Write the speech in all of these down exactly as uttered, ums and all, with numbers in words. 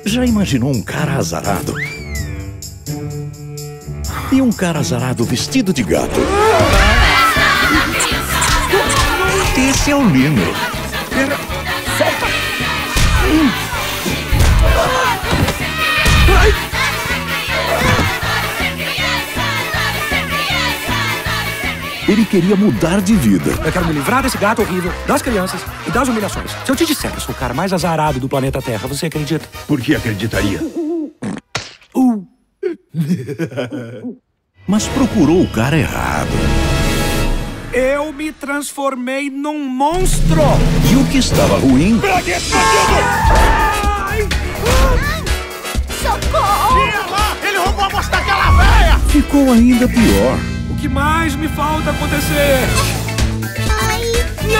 Já imaginou um cara azarado? E um cara azarado vestido de gato? Esse é o Lino. Solta! Ele queria mudar de vida. Eu quero me livrar desse gato horrível, das crianças e das humilhações. Se eu te disser que eu sou o cara mais azarado do planeta Terra, você acredita? Por que acreditaria? Uh. Mas procurou o cara errado. Eu me transformei num monstro! E o que estava ruim... Pegue esse bandido! Ai! Socorro! Tira lá! Ele roubou a moça daquela véia! ficou ainda pior. O que mais me falta acontecer? Ai!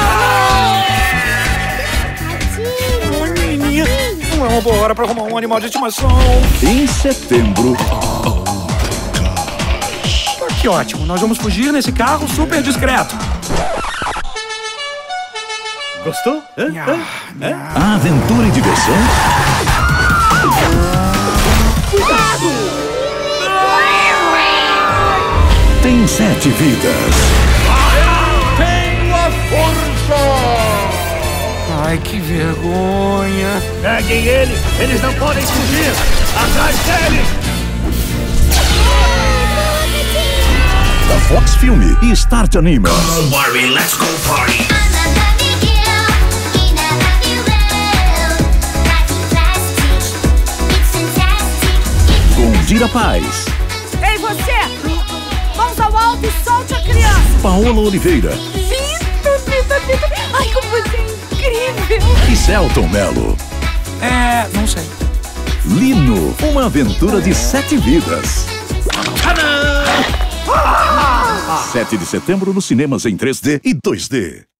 Não! Ai, menininha, não é uma boa hora pra arrumar um animal de estimação. Em setembro... Que ótimo, nós vamos fugir nesse carro super discreto. Gostou? Hã? Hã? Hã? A aventura e diversão... Cuidado! tem sete vidas. Tenho a força! Ai, que vergonha. Peguem ele! Eles não podem fugir! Atrás deles! Da Fox Film e Start Animas. Don't worry, let's go party. Com Dira Paz, Ei, você! Mãos ao alto e solte a criança! Paola Oliveira Vitor, Vitor, Vitor! Ai, como você é incrível! e Celton Mello. É, não sei. Lino, uma aventura de sete vidas. sete de setembro nos cinemas em três D e dois D.